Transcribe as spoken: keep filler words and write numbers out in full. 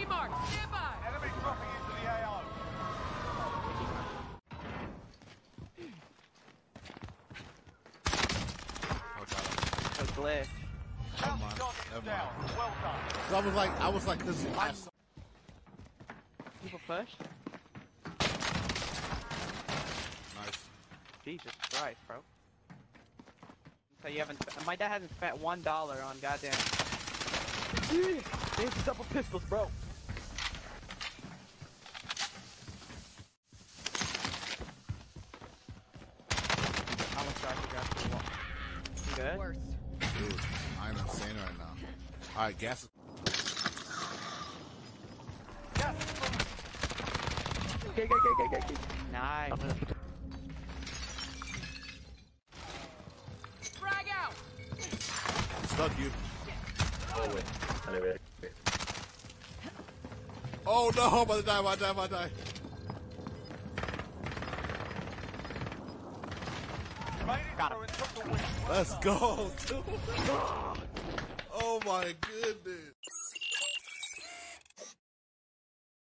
mark, stand by. Enemy dropping into the A O. A glitch. Never mind. Target Never down. mind. Well done. So I was like, I was like, cause I saw People push? nice. Jesus Christ, bro. So you haven't sp my dad hasn't spent one dollar on goddamn. They have double pistols, bro. How much got you got to the wall? You good? Worse. Dude, I'm insane right now. Alright, gas. Gas is Okay, okay, okay, okay, okay. Nice. Frag out. Stuck you. Oh wait. Anyway. Oh no, I'm about to die, I'm about to die, I'm about to die. remaining Got him. through and took the win. Well Let's done. go, dude. Oh my goodness.